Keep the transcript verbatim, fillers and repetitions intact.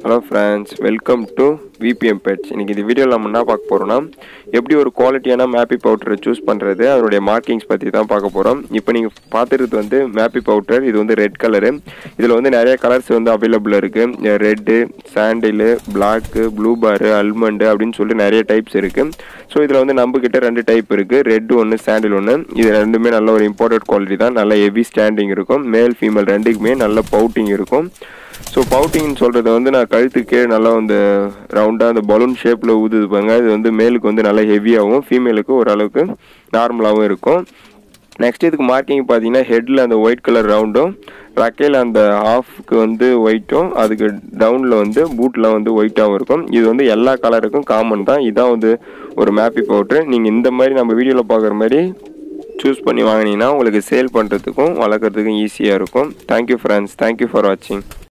Hello friends, welcome to V P M Pets. இன்னைக்கு இந்த வீடியோல நம்ம என்ன பார்க்க போறோம்னா எப்படி ஒரு குவாலிட்டியான மேப்பி பவுடரை சூஸ் பண்றது அதோட மார்க்கிங்ஸ் பத்தி தான் பார்க்க போறோம். இப்போ நீங்க பாத்துறது வந்து மேப்பி பவுடர். இது வந்து ரெட் கலர். இதுல வந்து நிறைய கலர்ஸ் வந்து அவேilable இருக்கு. ரெட், சாண்டில், Black, ப்ளூ பார், ஆல்மண்ட் அப்படினு சொல்லி நிறைய டைப்ஸ் இருக்கு. சோ இதுல வந்து நம்ம கிட்ட ரெண்டு டைப் இருக்கு. ரெட் ஒன்னு, சாண்டில் ஒன்னு. இது ரெண்டுமே நல்ல ஒரு இம்போர்ட்டட் குவாலிட்டி தான். நல்ல ஹெவி ஸ்டாண்டிங் இருக்கும். மேல் ஃபீமேல் ரெண்டுக்குமே நல்ல பவுட்டிங் இருக்கும். ஸோ பவுட்டிங்னு சொல்கிறது வந்து நான் கழுத்துக்கே நல்லா வந்து ரவுண்டாக அந்த பலூன் ஷேப்பில் ஊதுதுப்பாங்க. இது வந்து மேலுக்கு வந்து நல்லா ஹெவியாகவும் ஃபீமேலுக்கு ஓரளவுக்கு நார்மலாகவும் இருக்கும். நெக்ஸ்ட் இதுக்கு மார்க்கிங் பார்த்தீங்கன்னா ஹெட்டில் அந்த ஒயிட் கலர் ரவுண்டும், ரக்கையில் அந்த ஹாஃப்க்கு வந்து ஒயிட்டும், அதுக்கு டவுனில் வந்து பூட்டில் வந்து ஒயிட்டாகவும் இருக்கும். இது வந்து எல்லா கலருக்கும் காமன் தான். இதுதான் வந்து ஒரு மேப்பி பவுட்ரு. நீங்கள் இந்த மாதிரி நம்ம வீடியோவில் பார்க்குற மாதிரி சூஸ் பண்ணி வாங்கினீங்கன்னா உங்களுக்கு சேல் பண்ணுறதுக்கும் வளர்க்குறதுக்கும் ஈஸியாக இருக்கும். தேங்க்யூ ஃப்ரெண்ட்ஸ், தேங்க்யூ ஃபார் வாட்சிங்.